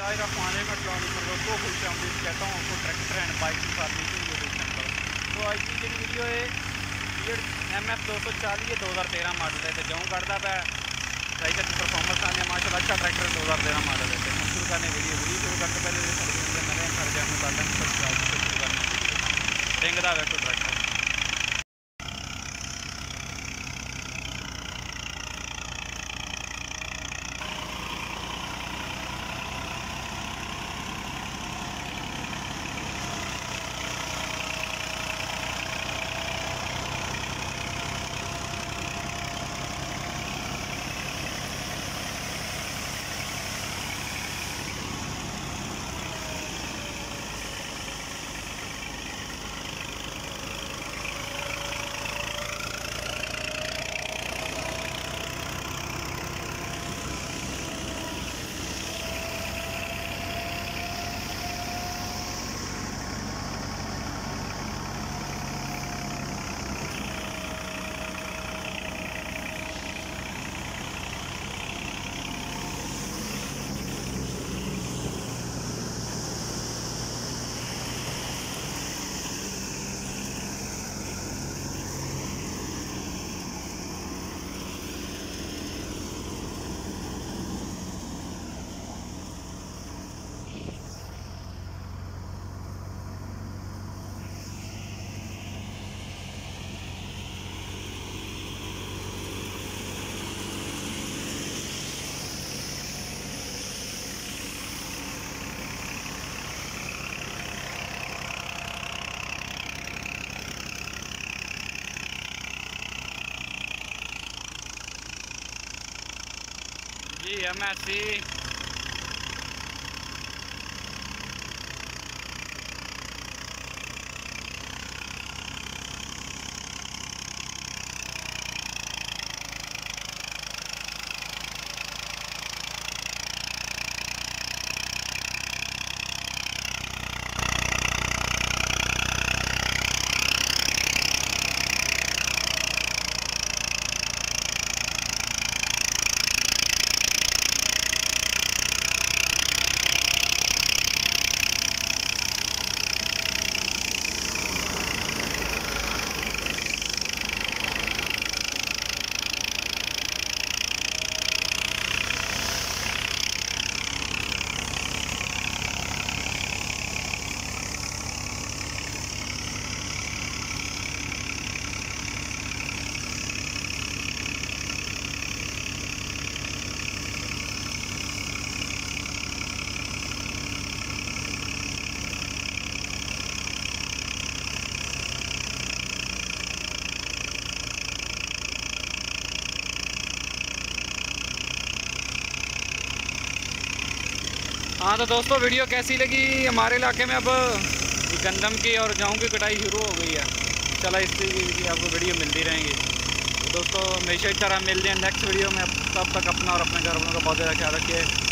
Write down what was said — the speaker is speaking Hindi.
दोस्तों खुश कहता हूँ आपको tractor and bike formation YouTube channel पर। तो आज की जी वीडियो है MF 240 2013 मॉडल है। तो जूँ करता पाया सही का परफॉर्मेंस आने माशाल्लाह अच्छा ट्रैक्टर 2013 मॉडल है। तो शुरू करने वीडियो शुरू करते पहले नए हर चैनल सब्सक्राइब शुरू करने रेंगदा वेखो ट्रैक्टर। जी MSC हाँ तो दोस्तों वीडियो कैसी लगी। हमारे इलाके में अब गंदम की और गेहूँ की कटाई शुरू हो गई है। चला इससे भी आपको वीडियो मिलती रहेंगी। तो दोस्तों हमेशा इस तरह मिलते हैं नेक्स्ट वीडियो में। तब तक अपना और अपने घर वालों का बहुत ज़्यादा ख्याल रखिए।